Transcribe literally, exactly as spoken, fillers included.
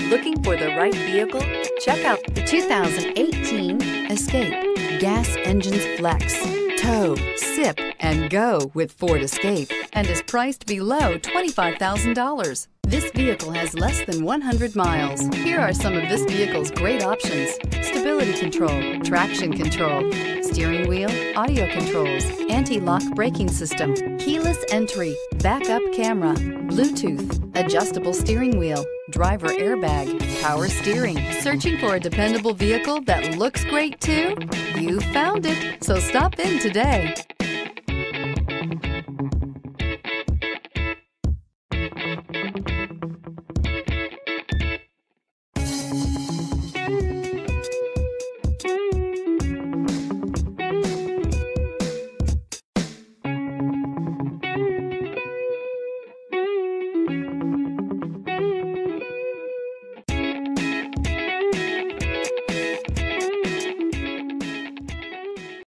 Looking for the right vehicle? Check out the two thousand eighteen Escape. Gas engines flex, tow, sip, and go with Ford Escape, and is priced below twenty-five thousand dollars. This vehicle has less than one hundred miles. Here are some of this vehicle's great options: stability control, traction control, steering wheel audio controls, anti-lock braking system, keyless entry, backup camera, Bluetooth, adjustable steering wheel, driver airbag, power steering. Searching for a dependable vehicle that looks great too? You found it, so stop in today.